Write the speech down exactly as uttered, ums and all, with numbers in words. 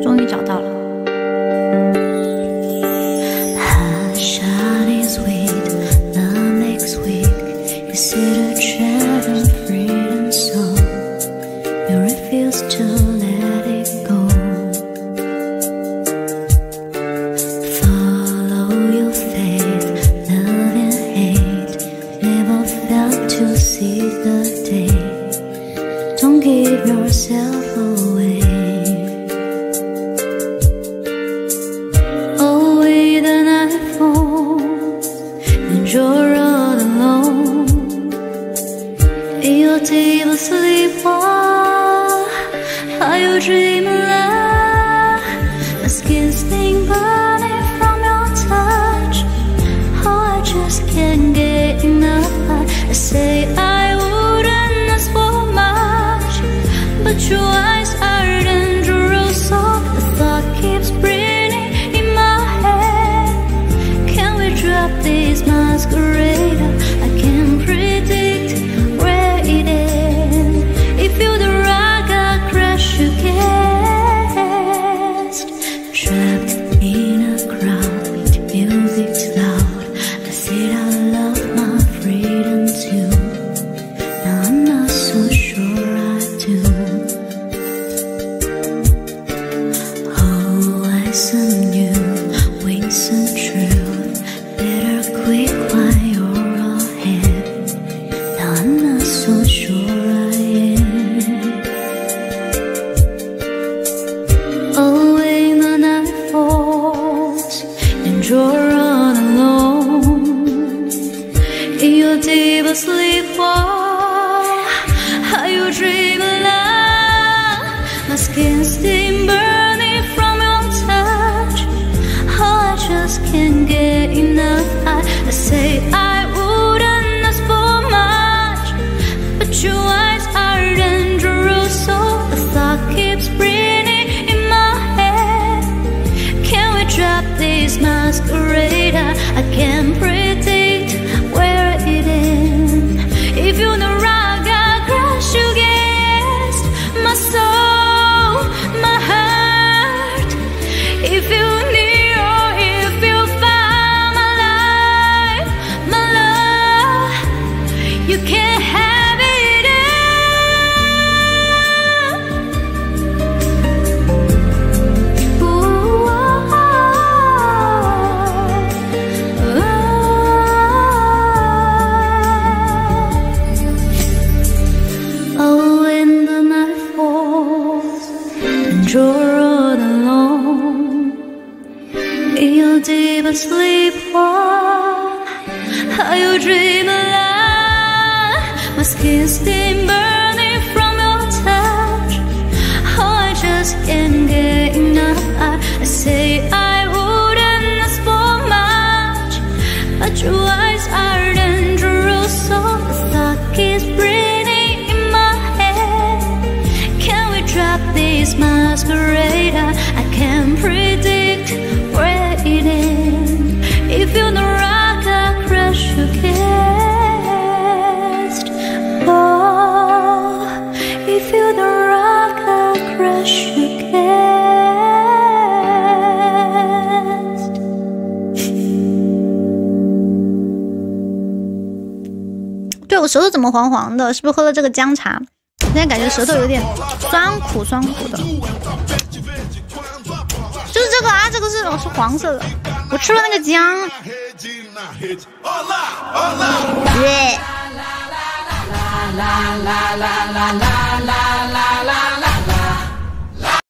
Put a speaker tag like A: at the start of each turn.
A: 终于找到了。
B: Don't give yourself away. Away the night falls and you're all alone. In your deep sleep, while you dream alive, my skin sting burning from your touch. Oh, I just can't get enough. I say I wouldn't ask for much, but your eyes are dangerous, so the thought keeps spinning in my head. Can we drop this masquerade? I can't predict where it ends. If you're the rock, I'll crash you guessed. Trapped in a crowd, music's loud. I said I love my freedom too. Now I'm not so sure I do. Oh, eyes on you, wings and truth. Better quick while you're ahead. Now I'm not so sure I am. Oh, when the night falls and you're all alone, in your deep sleep, while you dream alive, my skin still burning from your touch. Oh, I just can't get enough. I, I say I wouldn't ask for much, but your eyes are dangerous, so the thought keeps spinning in my head. Can we drop this masquerade? I, I can't predict where it ends. If you're the rock, I'll crush you against my soul, my heart. If you need or if you find my life, my love, you can't have it all. Ooh, oh, oh. Oh, when the night falls and you're all alone, in your deep sleep, while you dream alive, my skin still burning from your touch. Oh, I just can't get enough. I, I say I wouldn't ask for much, but your eyes are dangerous, so the thought keeps burning in my head. Can we drop this masquerade? I, I can't predict where it ends. If you're the rock, I'll crush you guessed. Oh, if you're the rock, I'll crush you guessed.
A: 对，我舌头怎么黄黄的？是不是喝了这个姜茶？现在感觉舌头有点酸苦酸苦的。就是这个啊，这个是是黄色的。我吃了那个姜。耶。